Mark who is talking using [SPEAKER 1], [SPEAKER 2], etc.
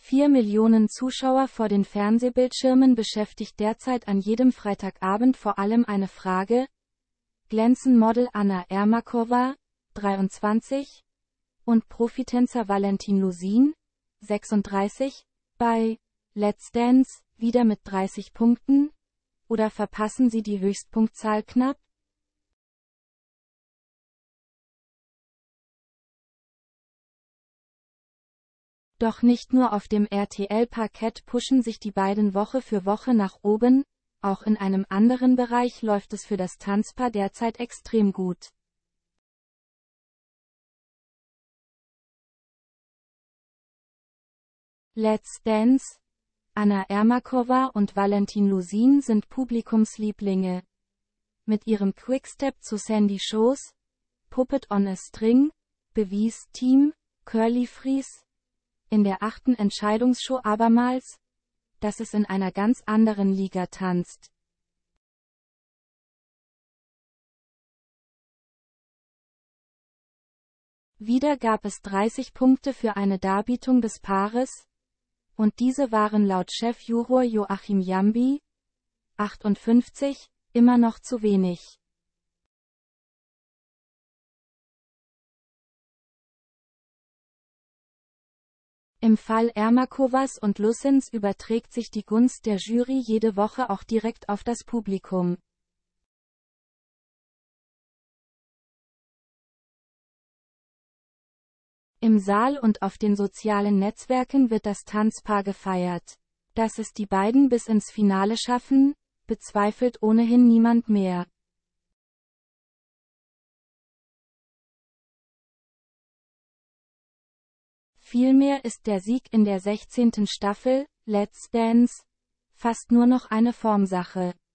[SPEAKER 1] 4 Millionen Zuschauer vor den Fernsehbildschirmen beschäftigt derzeit an jedem Freitagabend vor allem eine Frage: Glänzen Model Anna Ermakova, 23, und Profitänzer Valentin Lusin, 36, bei Let's Dance wieder mit 30 Punkten? Oder verpassen sie die Höchstpunktzahl knapp? Doch nicht nur auf dem RTL-Parkett pushen sich die beiden Woche für Woche nach oben, auch in einem anderen Bereich läuft es für das Tanzpaar derzeit extrem gut. Let's Dance, Anna Ermakova und Valentin Lusin sind Publikumslieblinge. Mit ihrem Quickstep zu Sandy Shows, Puppet on a String, Beweis-Team, Curly Fries, in der 8. Entscheidungsshow abermals, dass es in einer ganz anderen Liga tanzt. Wieder gab es 30 Punkte für eine Darbietung des Paares, und diese waren laut Chefjuror Joachim Jambi, 58, immer noch zu wenig. Im Fall Ermakovas und Lusins überträgt sich die Gunst der Jury jede Woche auch direkt auf das Publikum. Im Saal und auf den sozialen Netzwerken wird das Tanzpaar gefeiert. Dass es die beiden bis ins Finale schaffen, bezweifelt ohnehin niemand mehr. Vielmehr ist der Sieg in der 16. Staffel, Let's Dance, fast nur noch eine Formsache.